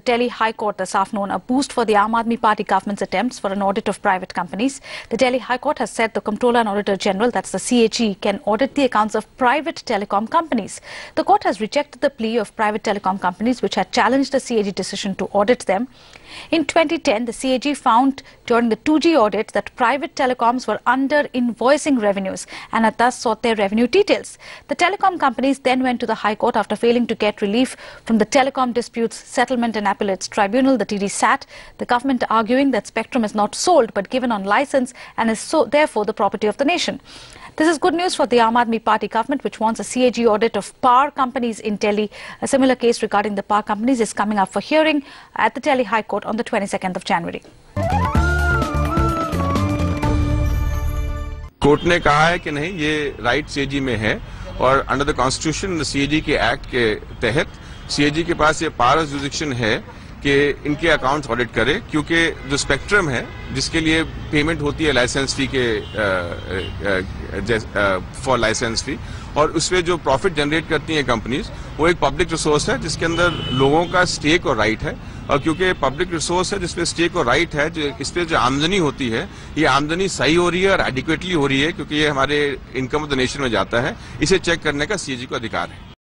Delhi High Court this afternoon, a boost for the Aam Aadmi Party government's attempts for an audit of private companies. The Delhi High Court has said the Comptroller and Auditor General, that's the CAG, can audit the accounts of private telecom companies. The court has rejected the plea of private telecom companies which had challenged the CAG decision to audit them. In 2010, the CAG found during the 2G audit that private telecoms were under invoicing revenues and had thus sought their revenue details. The telecom companies then went to the High Court after failing to get relief from the Telecom Disputes Settlement and Appellates Tribunal, the TDSAT. The government arguing that spectrum is not sold but given on license and is so therefore the property of the nation. This is good news for the Aam Aadmi Party government, which wants a CAG audit of power companies in Delhi. A similar case regarding the power companies is coming up for hearing at the Delhi High Court on the 22nd of January. Court ने कहा है कि नहीं, ये right CAG में है और under the constitution CAG के एक्ट के तहत सीएजी के पास ये पावर जुरिडिक्शन है कि इनके अकाउंट्स ऑडिट करे, क्योंकि जो स्पेक्ट्रम है जिसके लिए पेमेंट होती है लाइसेंस फी के फॉर लाइसेंस फी, और उसमें जो प्रॉफिट जनरेट करती हैं कंपनीज, वो एक पब्लिक रिसोर्स है जिसके अंदर लोगों का स्टेक और राइट है। और क्योंकि पब्लिक रिसोर्स है जिसपे स्टेक और राइट है, जो इस पे जो आमदनी होती है, ये आमदनी सही हो रही है और एडिक्वेटली हो रही है, क्योंकि ये हमारे इनकम ऑफ द नेशन में जाता है, इसे चेक करने का सीएजी को अधिकार है।